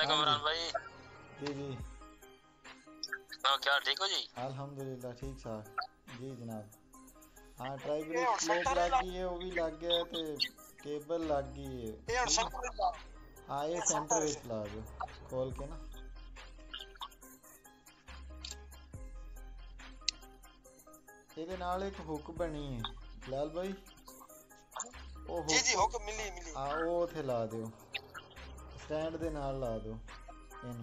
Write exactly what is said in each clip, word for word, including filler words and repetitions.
वालेकुम इमरान भाई। जी जी तो क्या ठीक हो जी? अल्हम्दुलिल्लाह ठीक ठाक जी जनाब। हाँ ट्राई ग्रुप स्लोप लग गई है, वो भी लग गया ते केबल लग गई है। हाँ ये सेंटर विच ला दो खोल के ना। ਇਹਦੇ ਨਾਲ ਇੱਕ ਹੁੱਕ ਬਣੀ ਹੈ ਲਾਲ ਭਾਈ, ਉਹ ਜੀ ਜੀ ਹੁੱਕ ਮਿਲੀ ਮਿਲੀ ਆ ਉਹ ਉਥੇ ਲਾ ਦਿਓ, ਸਟੈਂਡ ਦੇ ਨਾਲ ਲਾ ਦਿਓ ਇਹਨੂੰ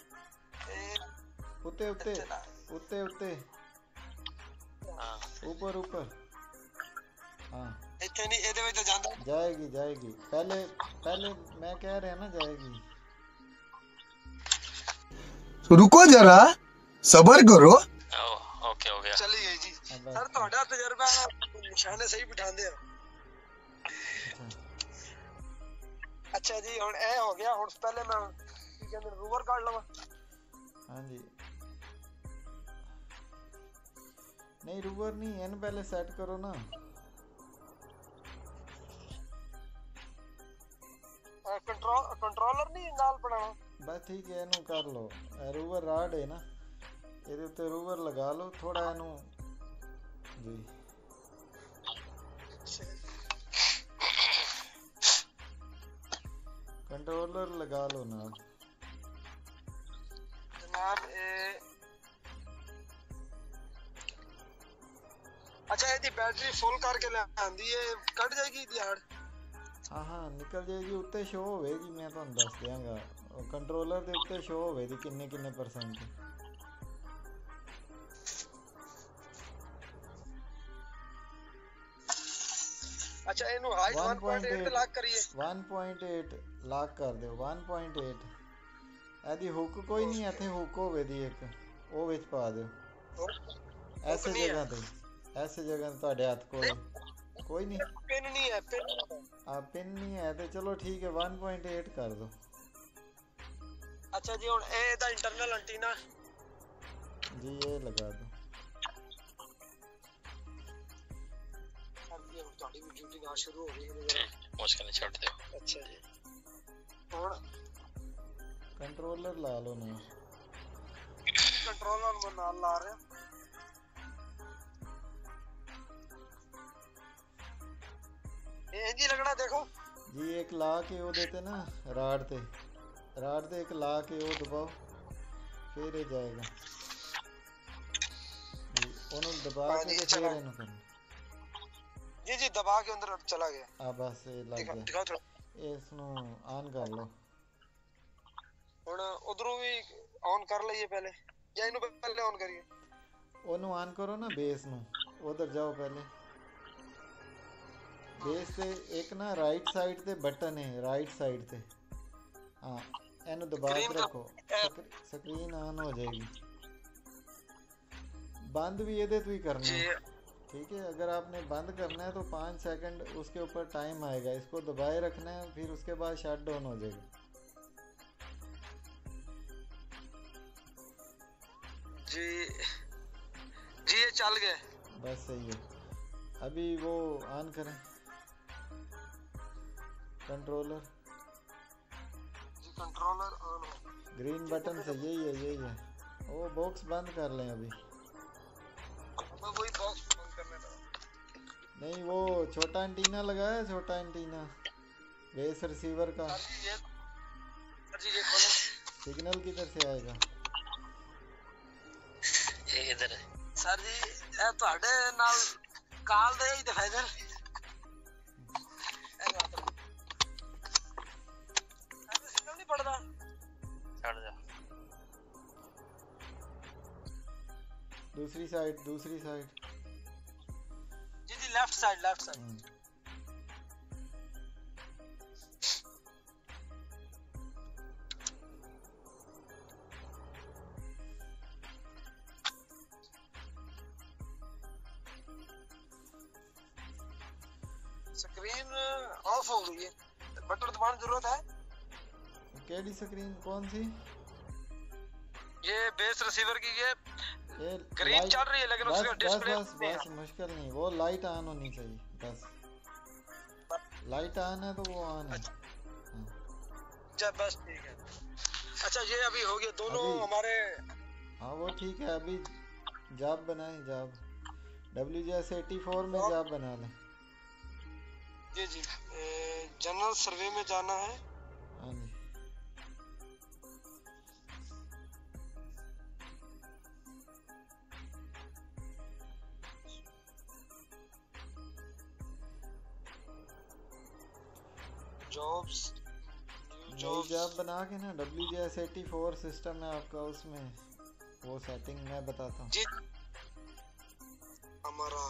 ਉੱਤੇ ਉੱਤੇ ਉੱਤੇ ਉੱਤੇ हाँ ऊपर ऊपर। हाँ ਇੱਥੇ ਨਹੀਂ ਇਹਦੇ ਵਿੱਚ ਜਾਂਦਾ जाएगी जाएगी, पहले पहले मैं कह रहा ना जाएगी। रुको जरा सबर करो। ओ, ओके हो गया। ਚਲੀ ਗਈ ਜੀ ਸਰ, ਤੁਹਾਡਾ ਤਜਰਬਾ ਹੈ, ਨਿਸ਼ਾਨੇ ਸਹੀ ਬਿਠਾਉਂਦੇ ਆ। ਅੱਛਾ ਜੀ ਹੁਣ ਇਹ ਹੋ ਗਿਆ, ਹੁਣ ਪਹਿਲੇ ਮੈਂ ਕੀ ਕਹਿੰਦੇ ਰੂਵਰ ਕੱਢ ਲਵਾਂ। हाँ जी नहीं रूवर नहीं, एन पहले सेट करो ना। ਕੰਟਰੋਲ ਕੰਟਰੋਲਰ ਨਹੀਂ ਨਾਲ ਬਣਾਉਣਾ। बस ठीक है ਇਹਨੂੰ ਕਰ ਲਓ। रूवर राड है ना, ਇਹਦੇ ਉੱਤੇ रूवर लगा लो थोड़ा ਇਹਨੂੰ जी। कंट्रोलर लगा लो ना ਜਨਾਬ ਇਹ ਅੱਛਾ ਇਹਦੀ ਬੈਟਰੀ ਫੁੱਲ ਕਰਕੇ ਲੈ ਆਂਦੀ ਹੈ, ਕੱਢ ਜਾਏਗੀ ਦਿਹਾੜ। हाँ हाँ निकल जाएगी, उत्ते शो होवेगी, मैं ਤੁਹਾਨੂੰ ਦੱਸ ਦਿਆਂਗਾ ਕੰਟਰੋਲਰ ਦੇ ਉੱਤੇ ਸ਼ੋ ਹੋਵੇਗੀ ਕਿੰਨੇ ਕਿੰਨੇ ਪਰਸੈਂਟ। ਅੱਛਾ ਇਹਨੂੰ ਹਾਈਟ one point eight ਤੇ ਲੌਕ ਕਰੀਏ। one point eight ਲੌਕ ਕਰ ਦਿਓ one point eight। ਇਹਦੀ ਹੁੱਕ ਕੋਈ ਨਹੀਂ, ਇੱਥੇ ਹੁੱਕ ਹੋਵੇ ਦੀ ਇੱਕ, ਉਹ ਵਿੱਚ ਪਾ ਦਿਓ ਐਸੇ ਜਗ੍ਹਾ ਤੇ, ਐਸੇ ਜਗ੍ਹਾ ਤੇ ਤੁਹਾਡੇ ਹੱਥ ਕੋਲ ਕੋਈ ਨਹੀਂ। ਪਿਨ ਨਹੀਂ ਹੈ, ਪਿਨ ਆ ਪਿਨ ਨਹੀਂ ਹੈ ਤੇ ਚਲੋ ਠੀਕ ਹੈ one point eight ਕਰ ਦਿਓ। ਅੱਛਾ ਜੀ ਹੁਣ ਇਹ ਇਹਦਾ ਇੰਟਰਨਲ ਐਂਟੀਨਾ ਜੀ ਇਹ ਲਗਾ ਦਿਓ। ਤੁਹਾਡੀ ਵੀ ਡਿਊਟੀ ਨਾਲ ਸ਼ੁਰੂ ਹੋ ਗਈ ਹੈ। मुश्किल नहीं छोड़ दो। ਅੱਛਾ ਜੀ ਹੁਣ ਕੰਟਰੋਲਰ ਲਾ ਲਓ ਨਾ, ਕੰਟਰੋਲਰ ਨੂੰ ਨਾਲ ਲਾ ਰਿਹਾ। ਇਹ ਇੰਜ ਹੀ ਲੱਗਣਾ ਦੇਖੋ ਜੀ। ਇੱਕ ਲਾ ਕੇ ਉਹਦੇ ਤੇ ਨਾ ਰਾਡ ਤੇ, ਰਾਡ ਤੇ ਇੱਕ ਲਾ ਕੇ ਉਹ ਦਬਾਓ, ਫਿਰ ਇਹ ਜਾਏਗਾ ਜੀ। ਉਹਨੂੰ ਦਬਾ ਕੇ ਤੇ ਫਿਰ ਇਹਨੂੰ ਕਰੋ ਜੀ ਜੀ ਦਬਾ ਕੇ ਅੰਦਰ ਚਲਾ ਗਿਆ। ਆ ਬਸ ਇਹ ਲੱਗ ਗਿਆ। ਦਿਖਾਓ ਥੋੜਾ, ਇਸ ਨੂੰ ਆਨ ਕਰ ਲਓ। ਹੁਣ ਉਧਰੋਂ ਵੀ ਔਨ ਕਰ ਲਈਏ ਪਹਿਲੇ, ਜਾਂ ਇਹਨੂੰ ਪਹਿਲੇ ਔਨ ਕਰੀਏ? ਉਹਨੂੰ ਆਨ ਕਰੋ ਨਾ, ਬੇਸ ਨੂੰ ਉਧਰ ਜਾਓ ਪਹਿਲੇ। ਬੇਸ ਤੇ ਇੱਕ ਨਾ ਰਾਈਟ ਸਾਈਡ ਤੇ ਬਟਨ ਹੈ, ਰਾਈਟ ਸਾਈਡ ਤੇ। ਹਾਂ ਇਹਨੂੰ ਦਬਾ ਕੇ ਰੱਖੋ, ਸਕਰੀਨ ਆਨ ਹੋ जाएगी। बंद भी ਇਹਦੇ ਤੋਂ ਹੀ करना है, ठीक है। अगर आपने बंद करना है तो पाँच सेकंड उसके ऊपर टाइम आएगा, इसको दबाए रखना है, फिर उसके बाद शट डाउन हो जाएगा। जी जी ये चल गए, बस सही है। अभी वो ऑन करें कंट्रोलर, कंट्रोलर ऑन हो। ग्रीन बटन से यही है, यही है। वो बॉक्स बंद कर लें अभी। वही बॉक्स बंद करने दो। नहीं वो छोटा एंटीना लगाया, छोटा एंटीना बेस रिसीवर का। सर जी ये सर जी ये खोलो। सिग्नल किधर से आएगा? ये इधर है सर जी ਇਹ ਤੁਹਾਡੇ ਨਾਲ ਕਾਲ ਦੇ ਹੀ ਦਿਖਾਈ ਦੇ। ਸਿਗਨਲ ਨਹੀਂ ਪੜਦਾ। छोड़ जा। दूसरी साइड, दूसरी साइड जी जी left side, left side. Screen off हो गई है, बटन दबाने की जरूरत है। केडी स्क्रीन कौन सी? ये बेस रिसीवर की ये ये ग्रीन चल रही है, लेकिन बस, उसका बस, डिस्प्ले बस, बस मुश्किल नहीं, वो लाइट ऑन होनी चाहिए बस। लाइट ऑन है तो वो ऑन है। अच्छा बस ठीक है। अच्छा ये अभी हो गया दोनों अभी- हमारे। हाँ वो ठीक है, अभी जॉब बनाएं, job W G S eighty four में जॉब बना लें। जी जी जनरल सर्वे में जाना है। हाँ जी, जॉब्स नई जॉब्स जॉब बना के ना W G S eighty four system है आपका, उसमें वो सेटिंग मैं बताता हूँ। जी हमारा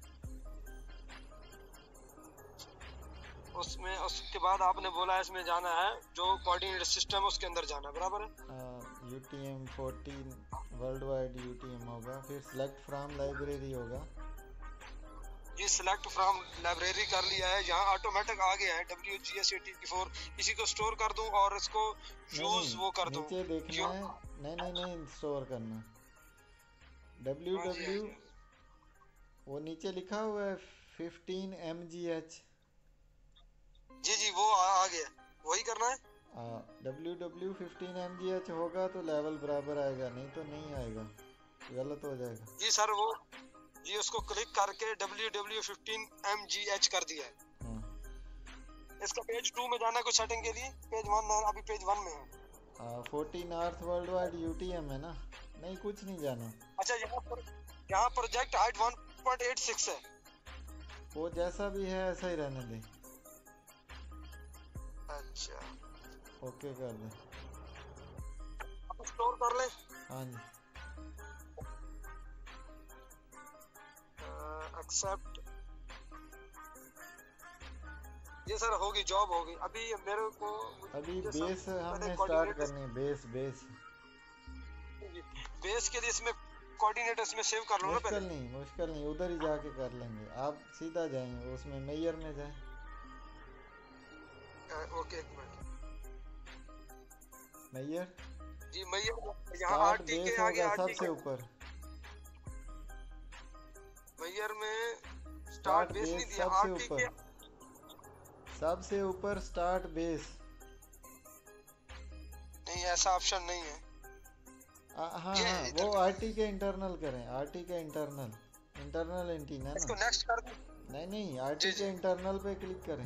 उसमें उसके बाद आपने बोला इसमें जाना है जो कोऑर्डिनेटर सिस्टम है उसके अंदर जाना है, बराबर है। U T M fourteen world wide U T M होगा, फिर सेलेक्ट फ्रॉम लाइब्रेरी होगा। ये सिलेक्ट फ्रॉम लाइब्रेरी कर लिया है, यहाँ ऑटोमेटिक आ गया है W G S eighty four. इसी को स्टोर कर दूं और इसको यूज वो कर दूं। नीचे देखना क्यों? है, नहीं नहीं नहीं स्टोर करना डब्ल्यू हाँ जी, हाँ डब्ल्यू, जी। वो नीचे लिखा हुआ है फिफ्टीन एम जी एच, जी जी वो आ, आ गया, वही करना है। W W fifteen M G H होगा तो लेवल बराबर आएगा, नहीं तो नहीं आएगा, गलत हो जाएगा। जी सर वो जी उसको क्लिक करके W W fifteen M G H कर दिया है। हाँ, इसका पेज टू में जाना है कुछ सेटिंग के लिए, पेज वन है, अभी पेज वन में है। Fourteen earth world wide U T M है ना, नहीं कुछ नहीं जाना। अच्छा यहाँ पर यहाँ project height one point eight six है। वो जैसा भी है ऐसा ही रहने दे, अच्छा ओके कर दे। अब स्टोर कर ले। हाँ जी, एक्सेप्ट। ये सर होगी, जॉब होगी। अभी मेरे को अभी ये सब बेस पहले हमने स्टार्ट coordinator- करनी है, बेस बेस बेस के लिए इसमें कोऑर्डिनेटर्स में सेव कर लो ना मुश्किल पहले। नहीं, मुश्किल नहीं, उधर ही जाके कर लेंगे। आप सीधा जाएंगे उसमें मेयर में जाए, अ, ओके एक मिनट मेयर जी। मैं ये यहाँ स्टार्ट आरटी बेस के आगे होगा आरटी सबसे के ऊपर, मेयर में स्टार्ट स्टार्ट बेस नहीं बेस दिया, सबसे आरटी के। ऊपर, सबसे ऊपर स्टार्ट बेस। नहीं ऐसा ऑप्शन नहीं है। आ, हाँ ये हाँ इधर वो का- आरटी के इंटरनल करें, आरटी के इंटरनल, इंटरनल एंटीना इसको ना, नेक्स्ट कर दूं? नहीं नहीं आरटी जी, के जी। इंटरनल पे क्लिक करें।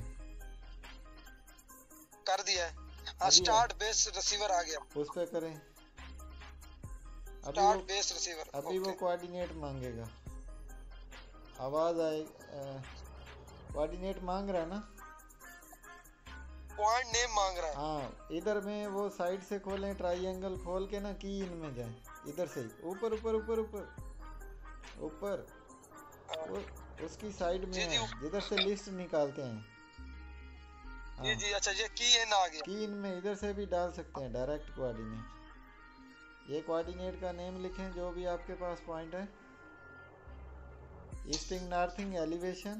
कर दिया है। हाँ अभी स्टार्ट बेस रिसीवर आ गया। उस पे करें। अभी स्टार्ट वो बेस रिसीवर। अभी वो कोऑर्डिनेट मांगेगा, आवाज आए, कोऑर्डिनेट मांग रहा है ना। पॉइंट नेम मांग रहा है। हाँ इधर में वो साइड से खोलें, ट्राइंगल खोल के ना की इन में जाए, इधर से ही ऊपर ऊपर ऊपर ऊपर ऊपर वो उसकी साइड में जी, जी, है जिधर से लिस्ट निकालते हैं। जी हाँ जी अच्छा ये की इन आ गया। की इन में इधर से भी डाल सकते हैं डायरेक्ट कोऑर्डिनेट। ये कोऑर्डिनेट का नेम लिखें जो भी आपके पास पॉइंट है, ईस्टिंग नॉर्थिंग एलिवेशन।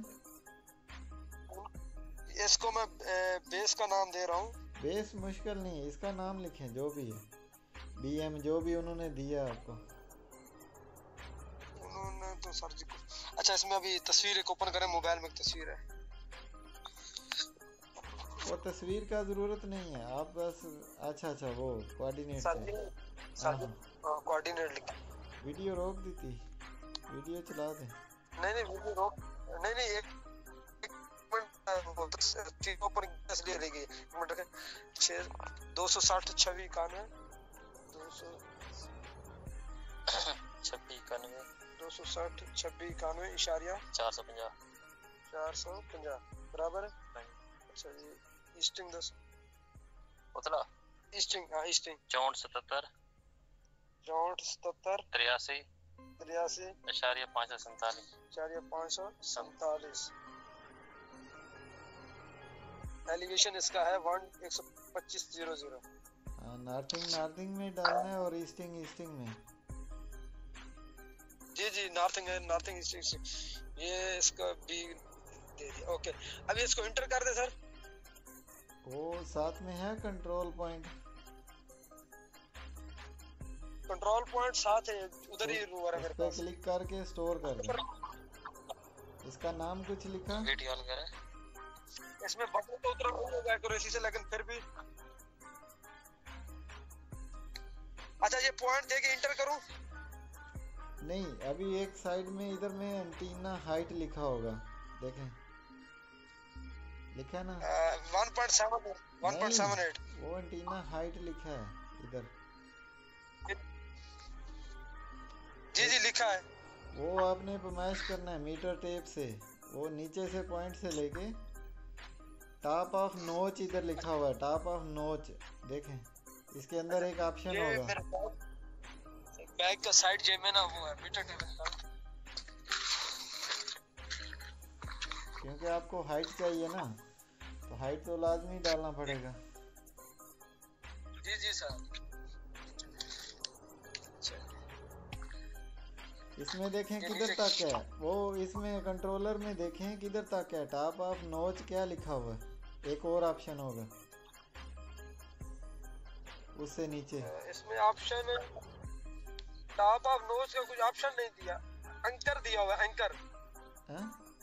इसको मैं ए, बेस का नाम दे रहा हूँ। बेस मुश्किल नहीं है, इसका नाम लिखें जो भी है, बीएम जो भी उन्होंने दिया आपको। उन्होंने तो सर जी को अच्छा इसमें अभी तस्वीर एक ओपन करें, मोबाइल में एक तस्वीर है। वो तस्वीर का जरूरत नहीं है, आप बस अच्छा अच्छा वो कोऑर्डिनेट सर जी से सर हाँ जी हाँ, कोऑर्डिनेट लिख। वीडियो रोक दी थी, वीडियो चला दें। नहीं नहीं वीडियो रोक नहीं नहीं एक एक मिनट वो तस्वीर ओपन इसलिए रह गई। एक मिनट रखें। छः दो सौ साठ छवि इक्यानवे दो सौ छब्बीस इक्यानवे दो सौ साठ छब्बीस इक्यानवे इशारिया चार सौ पंजा चार सौ पंजाह बराबर है। अच्छा जी ईस्टिंग दस उतला ईस्टिंग हाँ ईस्टिंग चौंठ सतहत्तर चौंठ सतहत्तर तिरासी तिरासी इशारिया पाँच सौ सैंतालीस चार या पाँच सौ सैतालीस। एलिवेशन इसका है वन एक सौ पच्चीस जीरो जीरो। हाँ नॉर्थिंग नॉर्थिंग में डालना है और ईस्टिंग ईस्टिंग में। जी जी नॉर्थिंग है नॉर्थिंग ईस्टिंग। ये इसका भी दे दिया। ओके अभी इसको इंटर कर दे सर। वो साथ में है कंट्रोल पॉइंट, कंट्रोल पॉइंट साथ है उधर ही हुआ है उस मेरे पे पास। क्लिक करके स्टोर कर दें। इसका नाम कुछ लिखा, वीडियो ऑन करें। इसमें बटन तो उतना नहीं होगा एक्यूरेसी से, लेकिन फिर भी अच्छा ये पॉइंट देके इंटर करूं? नहीं, अभी एक साइड में इधर में एंटीना हाइट लिखा होगा, देखें लिखा है ना। One point seven one point seven eight वो एंटीना हाइट लिखा है इधर। जी जी लिखा है। वो आपने पैमाइश करना है मीटर टेप से, वो नीचे से पॉइंट से लेके टॉप ऑफ नोच इधर लिखा हुआ है, टॉप ऑफ नोच देखें, इसके अंदर एक ऑप्शन होगा। बैग का साइड जेब में ना वो है मीटर टेप का, क्योंकि आपको हाइट चाहिए ना, तो हाइट तो लाजमी डालना पड़ेगा। जी जी सर। इसमें देखें किधर तक है, वो इसमें कंट्रोलर में देखें किधर तक है, टॉप ऑफ नोच क्या लिखा हुआ है, एक और ऑप्शन होगा उससे नीचे। इसमें ऑप्शन टॉप ऑफ नोच का कुछ ऑप्शन नहीं दिया, एंकर दिया हुआ है, एंकर हाँ?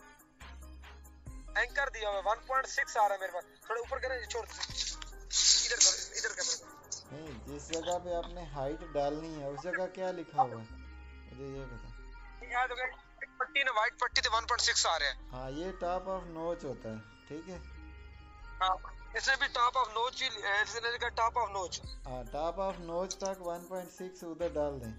एंकर दिया हुआ है। वन पॉइंट सिक्स आ रहा है मेरे पास, थोड़ा ऊपर करें, छोड़ इधर कर, इधर कर। नहीं, जिस जगह पे आपने हाइट डालनी है उस जगह क्या लिखा हुआ है मुझे ये बता। यहाँ तो पट्टी ना, वाइट पट्टी तो वन पॉइंट सिक्स आ रहे हैं। हाँ, ये टॉप ऑफ नोच होता है, ठीक है। हाँ, इसने भी टॉप ऑफ नोच ही, इसने लिखा टॉप ऑफ नोच। हाँ, टॉप ऑफ नोच तक वन पॉइंट सिक्स उधर डाल दें।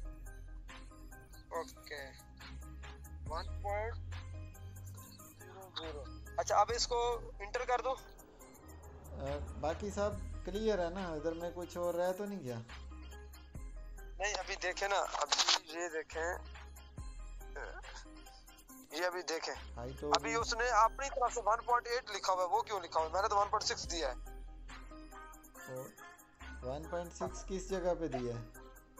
Okay, one point zero. अच्छा, अब इसको इंटर कर दो। आ, बाकी सब क्लियर है ना, इधर में कुछ और रह तो नहीं गया? नहीं, अभी देखें ना, अभी ये देखें, ये अभी देखें, हाइट हो अभी उसने अपनी तरफ से वन पॉइंट एट लिखा हुआ है, वो क्यों लिखा हुआ है? मैंने तो वन पॉइंट सिक्स दिया है। वन पॉइंट सिक्स किस जगह पे दिया है?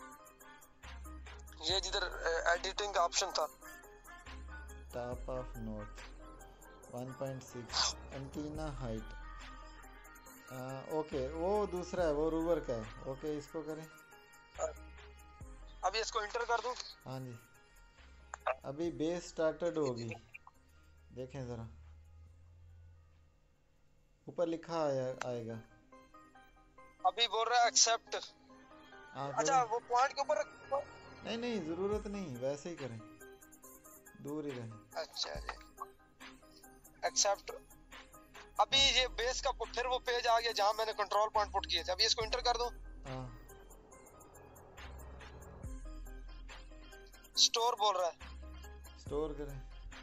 ये जिधर एडिटिंग का ऑप्शन था, top of note one point six antenna height. Okay, वो दूसरा है, वो रूवर का है। ओके, इसको करें। अभी इसको इंटर कर दूं? हाँ जी, अभी बेस स्टार्टेड होगी, देखें जरा ऊपर लिखा आया आएगा। अभी बोल रहा है एक्सेप्ट। अच्छा, वो पॉइंट के ऊपर नहीं नहीं जरूरत नहीं, वैसे ही करें, दूर ही रहें। अच्छा जी, एक्सेप्ट। अभी ये बेस का फिर वो पेज आ गया जहां मैंने कंट्रोल पॉइंट पुट किए थे, अभी इसको इंटर कर दूं? हाँ, स्टोर बोल रहा है, स्टोर करें।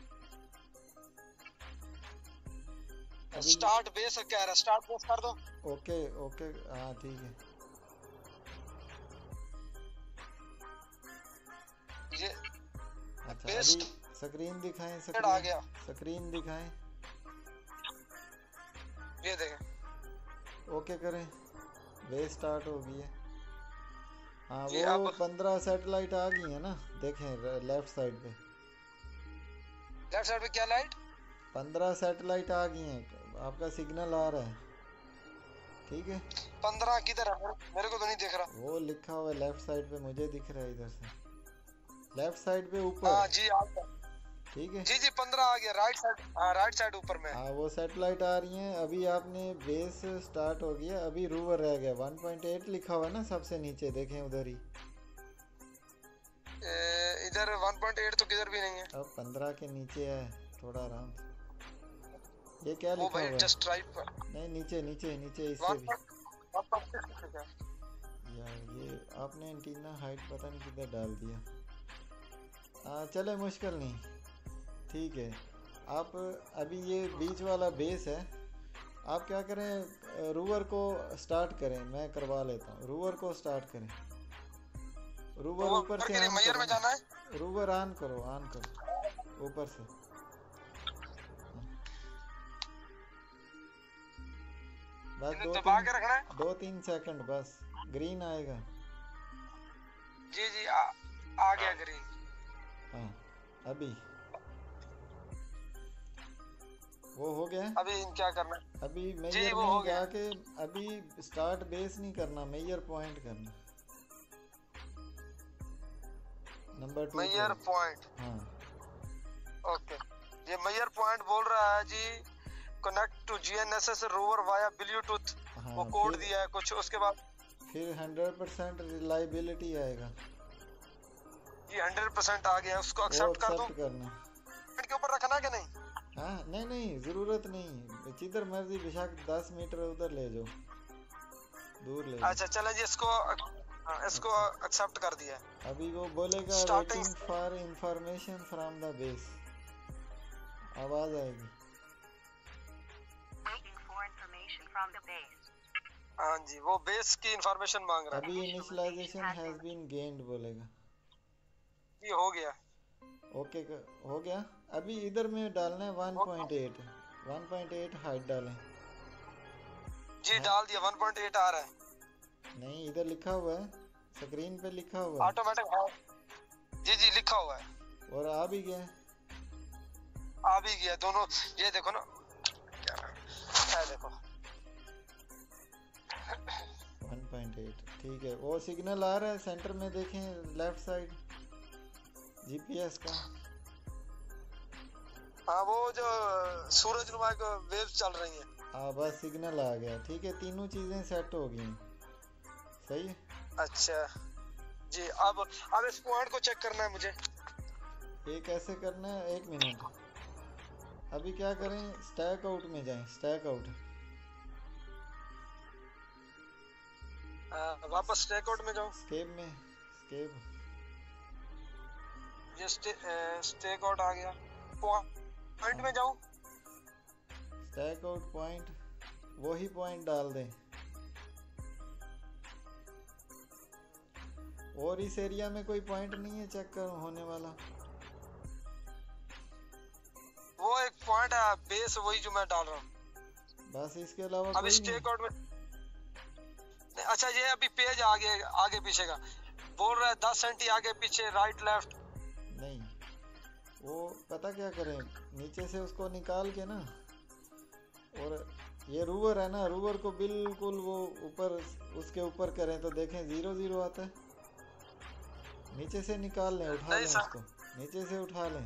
स्टार्ट बेस कह रहा है, स्टार्ट बेस कर दो। ओके ओके, हाँ ठीक है। ये अच्छा, अभी स्क्रीन दिखाएं, स्क्रीन आ गया, स्क्रीन दिखाएं। ये देखें। ओके करें, बेस स्टार्ट हो गई है। हाँ, जी, वो अब पंद्रह सैटेलाइट आ गई है ना, देखें लेफ्ट साइड पे। लेफ्ट साइड पे क्या लाइट? पंद्रह सैटेलाइट आ गई हैं, आपका सिग्नल आ रहा है, ठीक है। पंद्रह किधर है? मेरे को तो नहीं दिख रहा। वो लिखा हुआ है लेफ्ट साइड पे, मुझे दिख रहा है इधर से, लेफ्ट साइड पे ऊपर। हाँ जी, आ गया, ठीक है। जी जी, पंद्रह आ गया, राइट साइड। हाँ, राइट साइड ऊपर में। हाँ, वो सैटेलाइट आ रही हैं। अभी आपने बेस स्टार्ट हो गया, अभी रूवर रह गया। वन पॉइंट एट लिखा हुआ है ना सबसे नीचे, देखें उधर ही। इधर वन पॉइंट एट तो किधर भी नहीं है। अब पंद्रह के नीचे है, थोड़ा आराम से। ये क्या लिखा हुआ है? जस्ट राइट पर। नहीं, नीचे नीचे नीचे इससे भी। यार, ये आपने एंटीना हाइट पता नहीं किधर डाल दिया। हाँ, चले, मुश्किल नहीं, ठीक है। आप अभी ये बीच वाला बेस है, आप क्या करें, रूवर को स्टार्ट करें, मैं करवा लेता हूँ। रूवर को स्टार्ट करें, रूवर ऊपर से ऑन में जाना है। रूवर ऑन करो, ऑन करो ऊपर से। बस दो दबा के रखना है, दो तीन सेकंड बस, ग्रीन आएगा। जी जी, आ, आ गया ग्रीन। हाँ, अभी वो हो गया। अभी क्या करना है? अभी मेजर में जाके अभी स्टार्ट बेस नहीं करना, मेजर पॉइंट करना, नंबर टू मेजर पॉइंट। हाँ, ओके, ये मेजर पॉइंट बोल रहा है जी, connect to GNSS rover via Bluetooth. हाँ, वो कोड दिया है कुछ, उसके बाद फिर हंड्रेड परसेंट रिलायबिलिटी आएगा, ये हंड्रेड परसेंट आ गया, उसको वो एक्सेप्ट कर दूं? एक्सेप्ट करना। पॉइंट के ऊपर रखना कि नहीं? हाँ नहीं नहीं ज़रूरत नहीं, जिधर मर्जी बेशक दस मीटर उधर ले जाओ, दूर ले जाओ। अच्छा चलें जी, इसको हाँ, इसको एक्सेप्ट कर दिया। अभी वो बोलेगा Starting- waiting for information from the base, आवाज आएगी। Waiting for information from the base. हाँ जी, वो बेस की इंफॉर्मेशन मांग रहा है। अभी इनिशियलाइजेशन हैज बीन गेन्ड बोलेगा। ये हो गया। ओके okay, हो गया। अभी इधर में डालना है one point eight, one point eight height डालें। जी डाल दिया, वन पॉइंट एट आ रहा है। नहीं इधर लिखा हुआ है, स्क्रीन पे लिखा हुआ है। ऑटोमेटिक जी जी लिखा हुआ है, और आ भी गया, आ भी गया दोनों। ये देखो ना, क्या है देखो वन पॉइंट एट ठीक है। वो सिग्नल आ रहा है सेंटर में, देखें लेफ्ट साइड जीपीएस का। हाँ वो जो सूरज नुमा को वेव्स चल रही हैं। हाँ बस सिग्नल आ गया, ठीक है। तीनों चीजें सेट हो गई, सही है। अच्छा जी, अब अब इस पॉइंट को चेक करना है मुझे। ये कैसे करना है, एक मिनट। अभी क्या करें, स्टैक आउट में जाएं, स्टैक आउट। आ, वापस स्टैक आउट में जाऊं। स्केप में, स्केप ये स्टे, स्टैक आउट आ गया। पॉइंट में जाऊं। स्टैक आउट पॉइंट, वही पॉइंट डाल दें। और इस एरिया में कोई पॉइंट नहीं है चेक कर होने वाला? वो एक पॉइंट है बेस, वही जो मैं डाल रहा हूँ। बस इसके अलावा अब कोई स्टेक आउट में नहीं, अच्छा ये अभी पेज आगे आगे पीछे का बोल रहा है, दस सेंटी आगे पीछे राइट लेफ्ट नहीं। वो पता क्या करें, नीचे से उसको निकाल के ना, और ये रूवर है ना, रूवर को बिल्कुल वो ऊपर उसके ऊपर करें तो देखें जीरो जीरो आता है। नीचे से निकाल लें, उठा लें उसको, नीचे से उठा लें।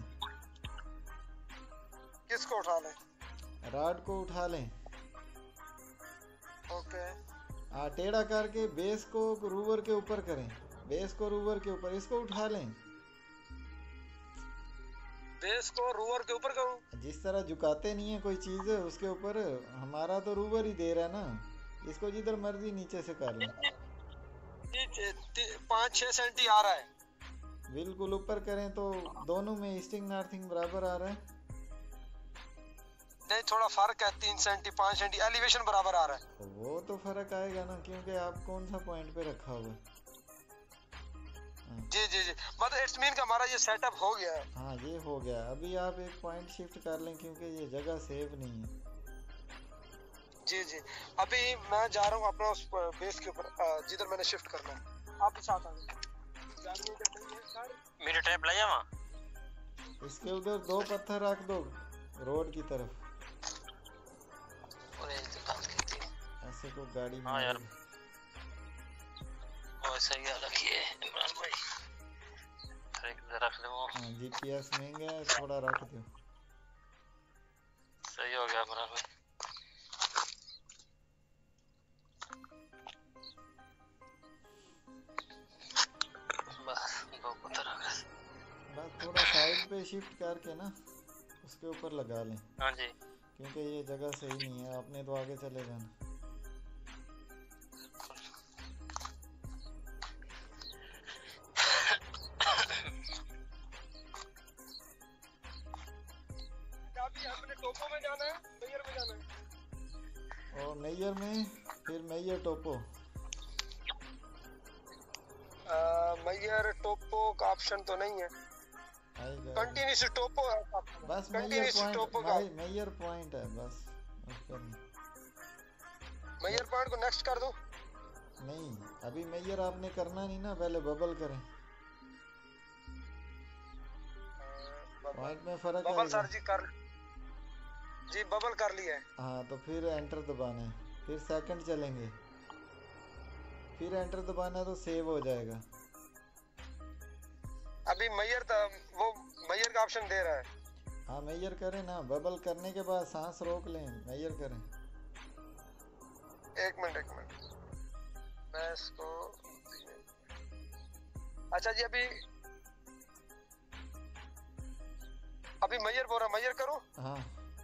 किसको उठा लें? राड को उठा लें। ओके हाँ टेढ़ा करके बेस को रूवर के ऊपर करें, बेस को रूवर के ऊपर, इसको उठा लें। बेस को रूवर के ऊपर करूं? जिस तरह झुकाते नहीं है कोई चीज है उसके ऊपर, हमारा तो रूवर ही दे रहा है ना, इसको जिधर मर्जी नीचे से कर लें। पाँच छह सेंटी आ रहा है। बिल्कुल ऊपर करें तो दोनों में ईस्टिंग नॉर्थिंग बराबर आ रहा है। नहीं थोड़ा फर्क है, तीन सेंटी पाँच सेंटी एलिवेशन बराबर आ रहा है। तो वो तो फर्क आएगा ना, क्योंकि आप कौन सा पॉइंट पे रखा हुआ है। जी जी जी, मतलब इट्स मीन का हमारा ये सेटअप हो गया है। हाँ ये हो गया। अभी आप एक पॉइंट शिफ्ट कर लें क्योंकि ये जगह सेव नहीं है। जी जी, अभी मैं जा रहा हूँ अपना उस बेस के ऊपर जिधर मैंने शिफ्ट करना है। आप भी साथ आ जाइए। मेरे टैप ले जावा। इसके उधर दो पत्थर रख दो रोड की तरफ, और इस दुकान की थी। ऐसे को गाड़ी में। हाँ यार, और सही है, रखिए इमरान भाई, एक रख लो। हाँ जीपीएस महंगा है, थोड़ा रख दो। सही हो गया इमरान भाई। बस दो पत्थर आ गए। बस थोड़ा साइड पे शिफ्ट करके ना उसके ऊपर लगा लें, हाँ जी, क्योंकि ये जगह सही नहीं है, आपने तो आगे चले जाना। अभी हमने टोपो में जाना है, मेयर में जाना है। और मेयर में, फिर मेयर टोपो। मेयर टोपो का ऑप्शन तो नहीं है, आएगा कंटिन्यूस टोपो है। बस मेयर कंटिन्यूस टोपो का पॉइंट, मेयर पॉइंट है बस, उसका नहीं। मेयर पॉइंट को नेक्स्ट कर दो। नहीं अभी मेयर आपने करना नहीं ना, पहले बबल करें, पॉइंट में फर्क बबल आएगा। सर जी कर जी बबल कर लिया है। हाँ तो फिर एंटर दबाना है, फिर सेकंड चलेंगे, फिर एंटर दबाना है तो सेव हो जाएगा। अभी मेयर वो मेयर का ऑप्शन दे रहा है। हाँ मेयर करें ना, बबल करने के बाद सांस रोक लें, मेयर करें। एक मिनट एक मिनट मैं इसको अच्छा जी अभी अभी मेजर बोल रहा मेजर करो हाँ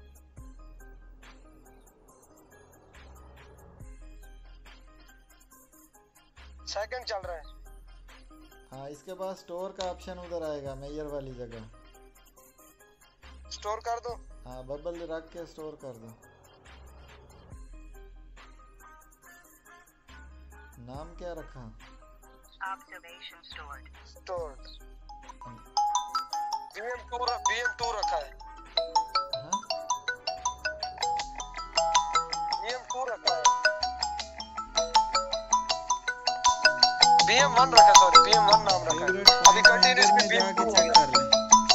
सेकंड चल रहा है हाँ इसके बाद स्टोर का ऑप्शन उधर आएगा मेजर वाली जगह स्टोर कर दो हाँ बबल रख के स्टोर कर दो नाम क्या रखा Observation stored. Store BM two BM two रखा है हाँ बीएम टू रखा है बीएम वन रखा सॉरी बीएम वन नाम रखा है अभी कंटिन्यूअसली बीएम टू चेक कर लें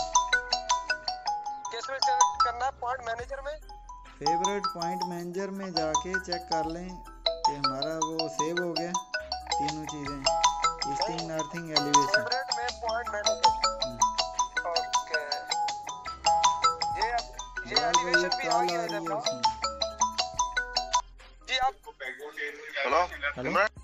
कैसे चेक करना है पॉइंट मैनेजर में फेवरेट पॉइंट मैनेजर में जाके चेक कर लें कि हमारा वो सेव हो गया तीनों चीजें ईस्टिंग नॉर्थिंग एलिवेशन फेवरेट में पॉइंट मैनेजर ओके ये अब ये एलिवेशन भी आ गया है उसमें जी आप हेलो हेलो